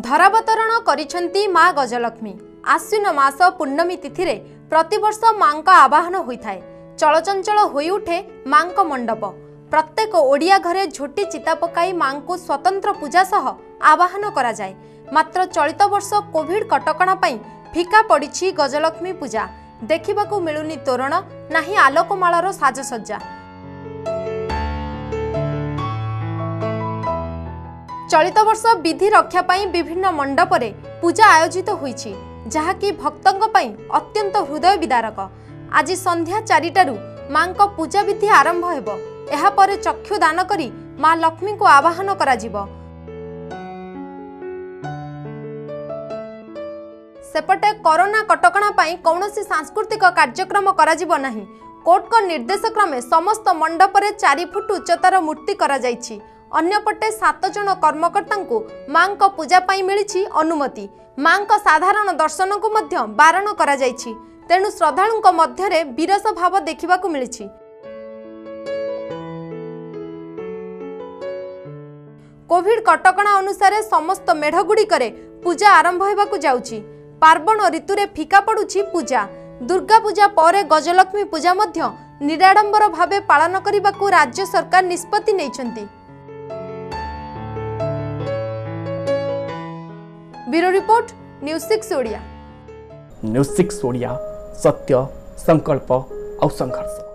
धरावतरण करिछंती माँ गजलक्ष्मी। आश्विन मास पूर्णमी तिथि रे प्रतिवर्ष माँ का आवाहन होइथाय। चलचंचल होई उठे माँ का मंडप। प्रत्येक ओडिया घरे झोटी चिता पकाई माँ को स्वतंत्र पूजा सह आवाहन करा जाए। मात्र चलित वर्ष कोविड कटकणा पई फिका पड़िछि गजलक्ष्मी पूजा। देखिबाकू मिलुनी तोरण नाही आलोकमालार साजसज्जा। चलित वर्ष विधि रक्षा पाई विभिन्न मंडपरे पूजा आयोजित होईछि, जहाँकि भक्तंक पई अत्यंत हृदय विदारक। आज संध्या 4टारू माँ को पूजा विधि आरंभ हेबो। एहा परे चक्षु दान करी माँ लक्ष्मी को आवाहन करा जिवो। सेपटे कोरोना कटकणा पाई कौनसी सांस्कृतिक कार्यक्रम करा जिवो नाही। कोर्ट को निर्देश क्रमे समस्त मंडपरे 4 फुट उच्चतार मूर्ति करा जाइछि। अन्यपटे 7 जन कर्मकर्ता को माँ को पूजा पाई मिली अनुमति। माँ को साधारण दर्शन को मध्य बारण करा जाइछि। तेणु श्रद्धालुंक मध्यरे विरस भाव देखिबाकू मिलिछि। कोविड कटकणा अनुसार समस्त मेढ़गुड़िकरे पूजा आरंभ हेबाकू जाउछि। पार्वण ऋतुरे फिका पड़ुछि पूजा। दुर्गा पूजा पर गजलक्ष्मी पूजा मध्य निराडंबर भावे पालन करिबाकू राज्य सरकार निष्पत्ति नेइछन्ति। Bureau report news 6 Odia. News 6 Odia, सत्य संकल्प और संघर्ष।